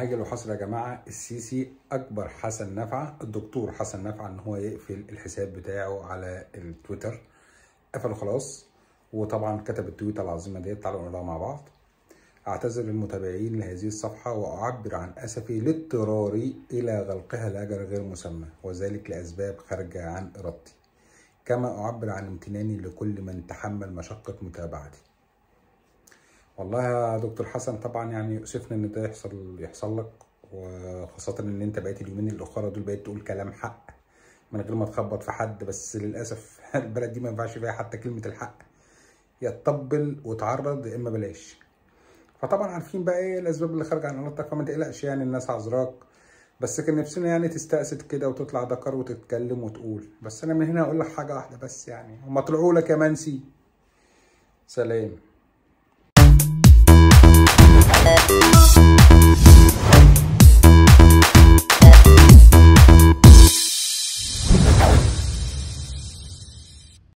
عاجل وحصر يا جماعه. السيسي اكبر حسن نفعه، الدكتور حسن نفعه، ان هو يقفل الحساب بتاعه على التويتر. قفله خلاص، وطبعا كتب التويته العظيمه ديت، تعالوا نقراها مع بعض. اعتذر للمتابعين لهذه الصفحه واعبر عن اسفي لاضطراري الى غلقها لاجل غير مسمى، وذلك لاسباب خارجه عن ارادتي. كما اعبر عن امتناني لكل من تحمل مشقه متابعتي. والله يا دكتور حسن، طبعا يعني يؤسفنا ان ده يحصل لك، وخاصة ان انت بقيت اليومين الاخرى دول بقيت تقول كلام حق من غير ما تخبط في حد. بس للاسف البلد دي ما ينفعش فيها حتى كلمة الحق، يا تطبل وتعرض يا اما بلاش. فطبعا عارفين بقى ايه الاسباب اللي خارجة عن ارادتك، فما تقلقش يعني، الناس عذراك. بس كان نفسنا يعني تستأسد كده وتطلع دكر وتتكلم وتقول. بس انا من هنا هقول لك حاجة واحدة بس، يعني هما طلعوا لك يا منسي. سلام.